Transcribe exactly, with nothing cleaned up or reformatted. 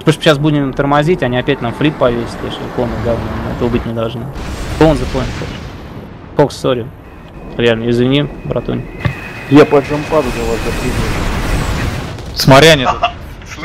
Потому что сейчас будем тормозить, они опять нам флип повесят, если полный говно. Этого быть не должно. Он за поинт. Фокс, сори. Реально, извини, братун. Я по джампаду за вас запрыгну. Смотря нет.